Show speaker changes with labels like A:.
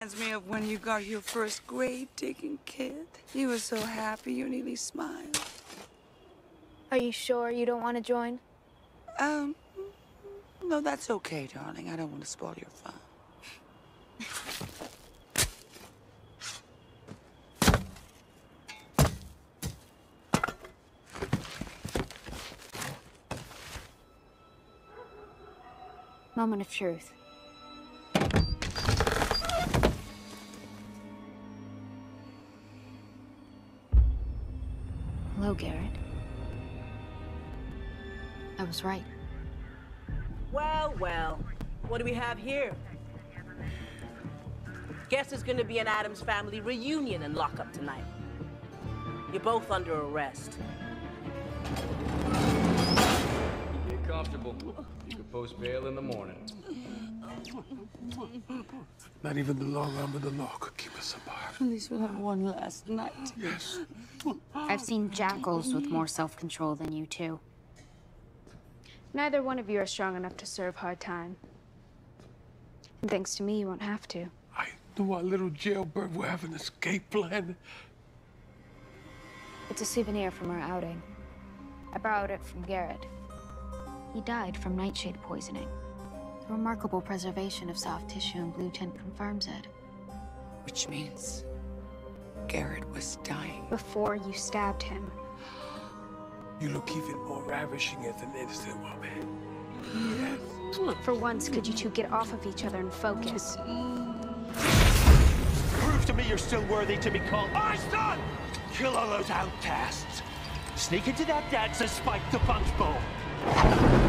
A: Reminds me of when you got your first grave-digging kid. You were so happy you nearly smiled.
B: Are you sure you don't want to join?
A: No, that's okay, darling. I don't want to spoil your fun.
B: Moment of truth. Hello, Garrett. I was right.
C: Well, well. What do we have here? Guess it's gonna be an Addams Family reunion in lockup tonight. You're both under arrest.
D: Get comfortable. You can post bail in the morning.
E: Not even the long arm of the law could keep us apart.
A: At least we'll have one last night.
E: Yes.
B: I've seen jackals with more self-control than you two. Neither one of you are strong enough to serve hard time. And thanks to me, you won't have to.
E: I knew our little jailbird would have an escape plan.
B: It's a souvenir from our outing. I borrowed it from Garrett. He died from nightshade poisoning. The remarkable preservation of soft tissue and blue tint confirms it.
A: Which means Garrett was dying.
B: Before you stabbed him.
E: You look even more ravishing as an innocent woman. Yes.
B: For once, could you two get off of each other and focus?
F: Prove to me you're still worthy to be called my son! Kill all those outcasts. Sneak into that dance and spike the punch bowl.